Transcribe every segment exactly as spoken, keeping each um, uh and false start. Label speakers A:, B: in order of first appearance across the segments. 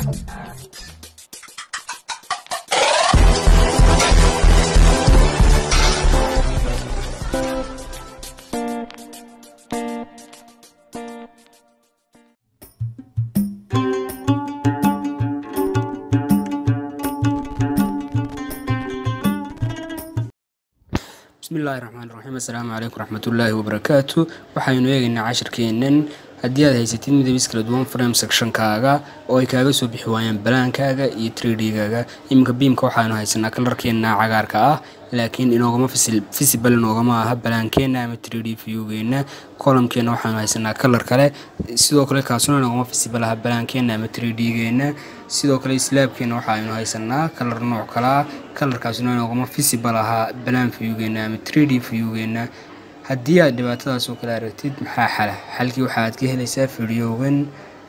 A: بسم الله الرحمن الرحيم. السلام عليكم ورحمة الله وبركاته. waxaynu eegaynaa casharkeenan haddii aad haysatid midabis kala duwan frame section kaaga oo ay kaaga soo bixi waayaan balaankaaga iyo three D gaaga. iminka beamka waxaanu haysanaa kalarkeena cagaarka ah laakiin inoogama visible inoogama aha balaankeenna ama three D view-geena. column-keena waxaanu haysanaa kalar kale sidoo kale kaasuna inoogama visible aha balaankeenna ama three D geena. sidoo kale slab-keena waxaanu haysanaa kalar nooc kala kalarkaasuna inoogama visible aha balaan view-geena ama three D view-geena. haddii aad dhibaatadaas oo kala aragtid maxaa xal xalkii waxaad ka helaysaa video-gan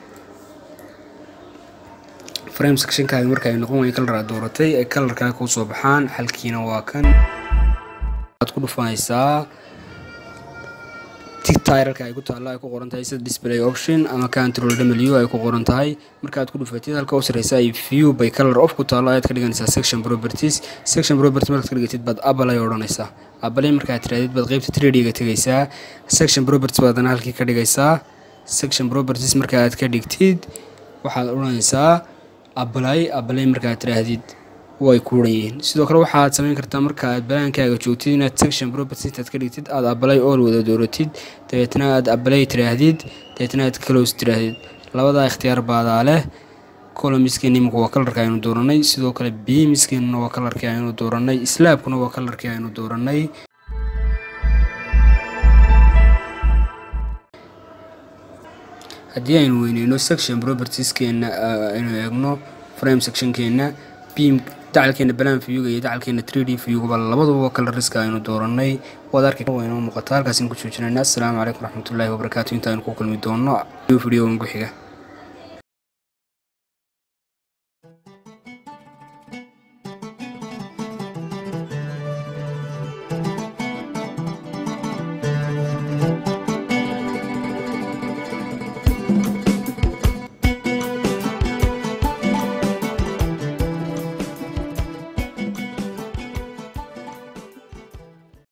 A: frame section kaaga marka ay noqon way kalar aad dooratay ay kalar kale ku soo baxaan. xalkiina waa kan aad ku dhufanaysaa title-ka ay ku taala ay ku qoran tahay sida display option ama control w ay ku qoran tahay. marka aad ku dhufatid halka oo sareysa ay view by color of ku taala aad ka dhiganaysaa section properties. section properties marka ka dhigatid bad apply ay oranaysaa apply marka aad tiraadid bad qaybta three D ga tagaysaa section properties baadana halkii ka dhigaysaa. section properties marka aad ka dhigtid waxaad oranaysaa apply apply marka aad tiraadid way ku leeyeen. sidoo kale waxaad sameyn kartaa marka aad balaankaaga joogtid inaad section properties aad ka dhigtid aad apply all wada dooratid dabeetana aad apply tiraadid dabeetana aad close tiraadid. labada ikhtiyaar baad leh. column-iskeena imika waa kalarka aynu dooranay sidoo kale beam-iskeena waa kalarka aynu dooranay slab-kuna waa kalarka aynu dooranay. haddii aynu weyneyno section properties-keena aynu eegno frame section-keena beam dacalkeena balaan view-ga iyo dacalkeena three D view-ga labaduba color-iska aynu dooranay waad arki waynu muuqataa halkaas in ku joojinayna. assalaamu calaykum waraxmatullaahi wabarakaatuh. inta aynu ku kulmi doono video-ga ugu xiga.